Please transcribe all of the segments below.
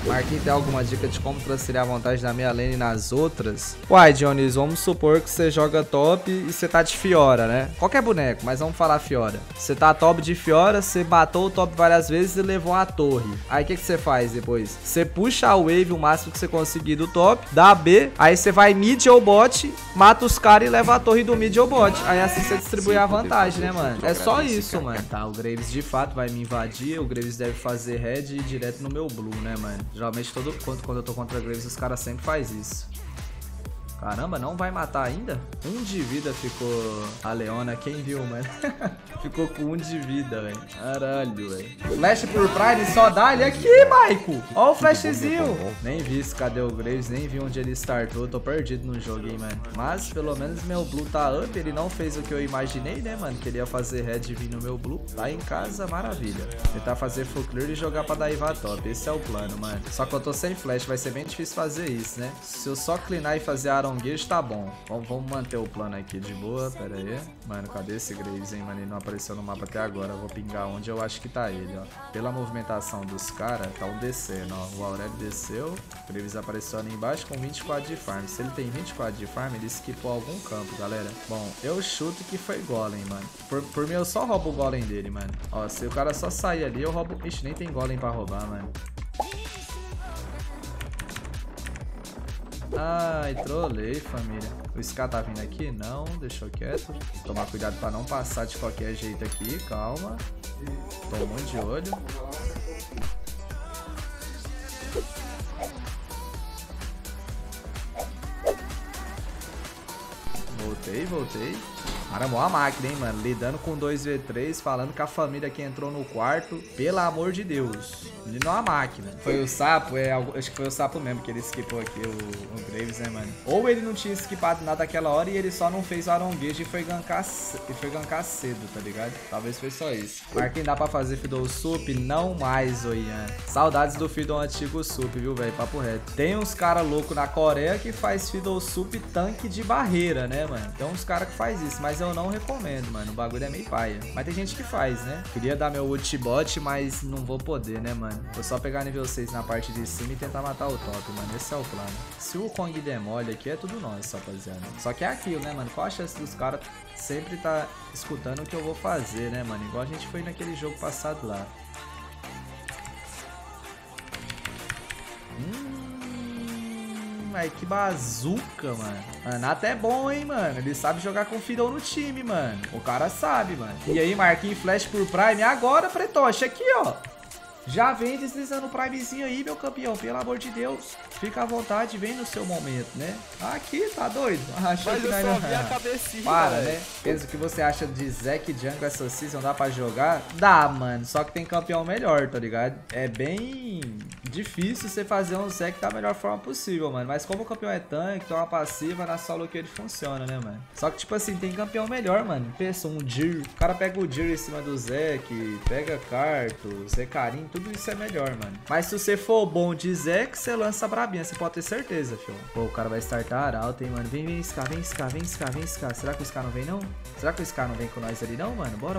Marquinhos, tem alguma dica de como transferir a vantagem da minha lane nas outras? Uai, Dionísio, vamos supor que você joga top e você tá de Fiora, né? Qualquer boneco, mas vamos falar Fiora. Você tá top de Fiora, você matou o top várias vezes e levou a torre. Aí o que você faz depois? Você puxa a wave o máximo que você conseguir do top, dá B, aí você vai mid ou bot, mata os caras e leva a torre do mid ou bot. Aí assim você distribui a vantagem, né, mano? É só isso, mano. Tá, o Graves de fato vai me invadir, o Graves deve fazer red e ir direto no meu blue, né, mano? Geralmente quando eu tô contra Graves, os caras sempre fazem isso. Caramba, não vai matar ainda? 1 de vida ficou a Leona, quem viu, mano? Ficou com 1 de vida, velho. Caralho, velho. Flash por Prime, só dá ele aqui, Maico. Ó o flashzinho. Nem vi se cadê o Graves, nem vi onde ele startou. Tô perdido no jogo, hein, mano. Mas, pelo menos, meu blue tá up. Ele não fez o que eu imaginei, né, mano? Que ele ia fazer red e vir no meu blue. Tá em casa, maravilha. Tentar fazer full clear e jogar pra Daiva top. Esse é o plano, mano. Só que eu tô sem flash, vai ser bem difícil fazer isso, né? Se eu só cleanar e fazer Aron Gage, tá bom. Vamos manter o plano aqui de boa. Pera aí. Mano, cadê esse Graves, hein, mano? Ele não apareceu no mapa até agora. Eu vou pingar onde eu acho que tá ele, ó. Pela movimentação dos caras, tá um descendo, ó. O Aurélio desceu. O Graves apareceu ali embaixo com 24 de farm. Se ele tem 24 de farm, ele skipou algum campo, galera. Bom, eu chuto que foi Golem, mano. Por mim, eu só roubo o Golem dele, mano. Ó, se o cara só sair ali, eu roubo... Ixi, nem tem Golem pra roubar, mano. Ai, trolei, família. O Ska tá vindo aqui? Não, deixou quieto. Tomar cuidado pra não passar de qualquer jeito aqui. Calma. Tô muito de olho. Voltei. Aramou a máquina, hein, mano. Lidando com 2v3, falando que a família que entrou no quarto, pelo amor de Deus. Ele não é a máquina. Foi o sapo? Acho que foi o sapo mesmo que ele skipou aqui, o Graves, né, mano? Ou ele não tinha skipado nada naquela hora e ele só não fez o Aron Gage e foi gankar cedo, tá ligado? Talvez foi só isso. Marquinhos, dá pra fazer Fiddle Sup? Não mais, ô Ian. Saudades do Fiddle antigo Sup, viu, velho? Papo reto. Tem uns caras loucos na Coreia que faz Fiddle Sup tanque de barreira, né, mano? Tem uns caras que faz isso, mas eu não recomendo, mano. O bagulho é meio paia. Mas tem gente que faz, né? Queria dar meu ult bot, mas não vou poder, né, mano? Vou só pegar nível 6 na parte de cima e tentar matar o top, mano. Esse é o plano. Se o Kong demole aqui, é tudo nosso, rapaziada. Só que é aquilo, né, mano? Qual a chance dos caras sempre tá escutando o que eu vou fazer, né, mano? Igual a gente foi naquele jogo passado lá. Ai, que bazuca, mano. Renato é bom, hein, mano. Ele sabe jogar com Fiddle no time, mano. O cara sabe, mano. E aí, Marquinhos, flash por Prime. Agora, Pretoche, aqui, ó. Já vem deslizando o Primezinho aí, meu campeão. Pelo amor de Deus. Fica à vontade, vem no seu momento, né? Aqui, tá doido? Achou mas que eu nós só não... vi a cabecinha, para, né? Pensa o que você acha de Zac Jungle essa season, dá pra jogar? Dá, mano. Só que tem campeão melhor, tá ligado? É bem difícil você fazer um Zac da melhor forma possível, mano. Mas como o campeão é tanque, tem uma passiva, na solo que ele funciona, né, mano? Só que, tipo assim, tem campeão melhor, mano. Pensa, um Jir. O cara pega o Jir em cima do Zac, pega Carto, Zecarim, tudo isso é melhor, mano. Mas se você for bom de Zac, você lança brabinha, você pode ter certeza, filho. Pô, o cara vai startar alto, hein, mano. Vem, Ska, vem, Ska, vem, Ska, vem, Ska. Será que o Ska não vem, não? Será que o Ska não vem com nós ali, não, mano? Bora.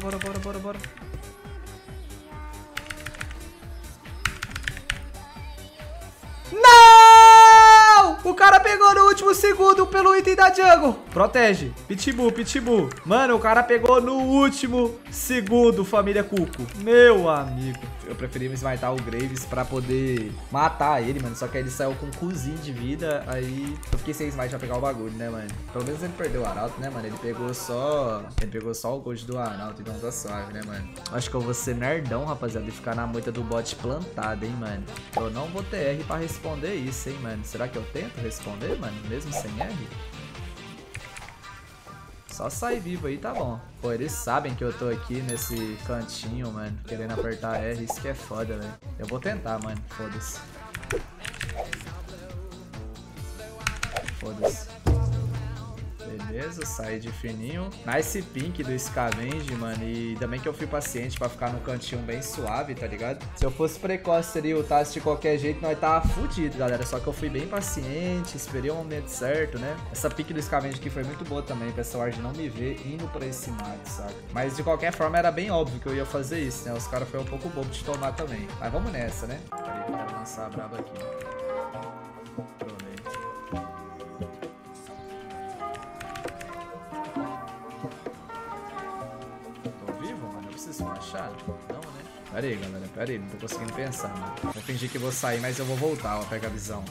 Não! O cara pegou no último segundo pelo item da jungle. Protege. Pitbull. Mano, o cara pegou no último segundo, família Cuco. Meu amigo. Eu preferi me smitar o Graves pra poder matar ele, mano. Só que aí ele saiu com um cozinho de vida. Aí eu fiquei sem smite pra pegar o bagulho, né, mano? Pelo menos ele perdeu o Arauto, né, mano? Ele pegou só o gold do Arauto. Então tá suave, né, mano? Acho que eu vou ser nerdão, rapaziada, e ficar na moita do bot plantado, hein, mano? Eu não vou ter R pra responder isso, hein, mano? Será que eu tento responder, mano? Mesmo sem R? Só sair vivo aí, tá bom. Pô, eles sabem que eu tô aqui nesse cantinho, mano, querendo apertar R, isso que é foda, velho. Eu vou tentar, mano, foda-se. Beleza, saí de fininho. Nice pink do Scavenge, mano. E também que eu fui paciente pra ficar no cantinho bem suave, tá ligado? Se eu fosse precoce, seria o Tassi de qualquer jeito, nós tava fudido, galera. Só que eu fui bem paciente, esperei o momento certo, né? Essa pick do Scavenge aqui foi muito boa também, pra essa ward não me ver indo pra esse mato, saca? Mas de qualquer forma era bem óbvio que eu ia fazer isso, né? Os caras foram um pouco bobo de tomar também. Mas vamos nessa, né? lançar a braba aqui. Pronei. Tô vivo, mano? Eu preciso achar? Não, né? Pera aí, galera. Pera aí. Não tô conseguindo pensar, mano. Vou fingir que vou sair, mas eu vou voltar, ó. Pega a visão.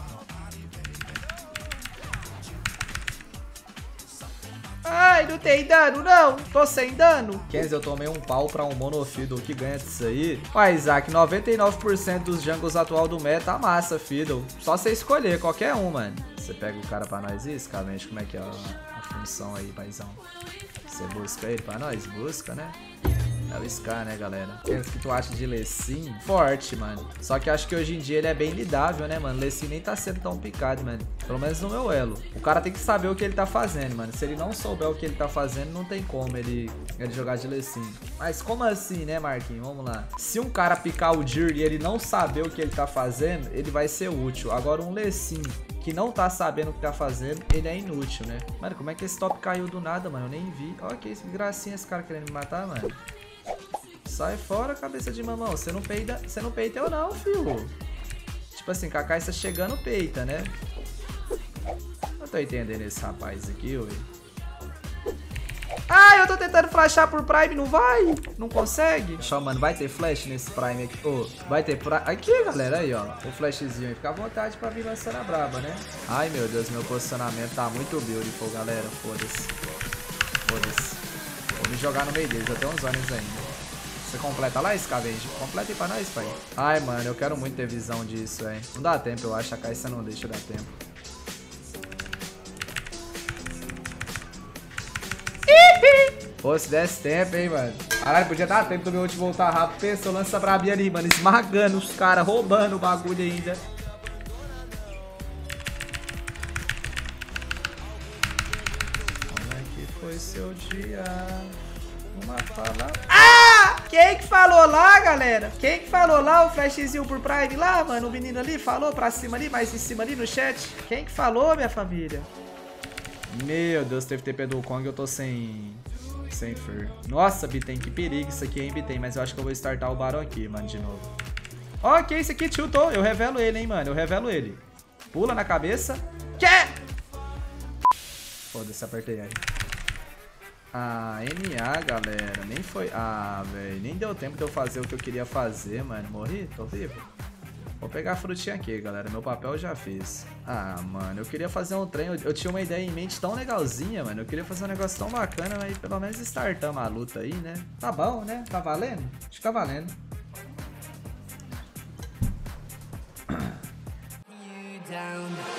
Ai, não tem dano, não. Tô sem dano. Kenzie, eu tomei um pau pra um Monofiddle que ganha disso aí. Ué, Isaac, 99% dos jungles atual do meta massa, Fiddle. Só você escolher qualquer um, mano. Você pega o cara pra nós isso, Cavente, como é que é a função aí, paizão? Você busca ele pra nós? Busca, né? É o Scar, né, galera? O que tu acha de Lecim? Forte, mano. Só que eu acho que hoje em dia ele é bem lidável, né, mano? Lecim nem tá sendo tão picado, mano. Pelo menos no meu elo. O cara tem que saber o que ele tá fazendo, mano. Se ele não souber o que ele tá fazendo, não tem como ele jogar de Lecim. Mas como assim, né, Marquinhos? Vamos lá. Se um cara picar o Dir e ele não saber o que ele tá fazendo, ele vai ser útil. Agora um Lecim que não tá sabendo o que tá fazendo, ele é inútil, né? Mano, como é que esse top caiu do nada, mano? Eu nem vi. Olha que gracinha esse cara querendo me matar, mano. Sai fora, cabeça de mamão. Você não peita eu não, filho. Tipo assim, Kakai está chegando, peita, né? Eu tô entendendo esse rapaz aqui, ué. Ai, eu tô tentando flashar por Prime, não vai? Não consegue? Só, mano, vai ter flash nesse Prime aqui. Oh, vai ter Prime. Aqui, galera, aí, ó. O flashzinho aí. Fica à vontade pra vir lançando a braba, né? Ai, meu Deus, meu posicionamento tá muito beautiful, galera. Foda-se. Foda-se. Vou me jogar no meio deles, até uns anos ainda. Você completa lá, Scavenge? Completa aí pra nós, pai. Ai, mano, eu quero muito ter visão disso, velho. Não dá tempo, eu acho. A Caixa não deixa dar tempo. Pô, se desse tempo, hein, mano. Caralho, podia dar tempo do meu ult voltar rápido. Pensa, eu lanço essa brabinha ali, mano. Esmagando os caras, roubando o bagulho ainda. Como é que foi seu dia? Uma fala... Ah! Quem que falou lá, galera? Quem que falou lá o flashzinho por Prime lá, mano? O menino ali falou pra cima ali, mais em cima ali no chat. Quem que falou, minha família? Meu Deus, teve TP do Kong, eu tô sem Fer. Nossa, Bitem, que perigo isso aqui, hein, Bitem. Mas eu acho que eu vou startar o Barão aqui, mano, de novo. Ó, que esse aqui, tiltou. Eu revelo ele, hein, mano. Eu revelo ele. Pula na cabeça. Que? Foda-se, apertei aí. Ah, NA, galera. Nem foi... Ah, velho. Nem deu tempo de eu fazer o que eu queria fazer, mano. Morri? Tô vivo? Vou pegar a frutinha aqui, galera. Meu papel eu já fiz. Ah, mano. Eu queria fazer um trem. Eu tinha uma ideia em mente tão legalzinha, mano. Eu queria fazer um negócio tão bacana, mas pelo menos startamos a luta aí, né? Tá bom, né? Tá valendo? Acho que tá valendo. Down.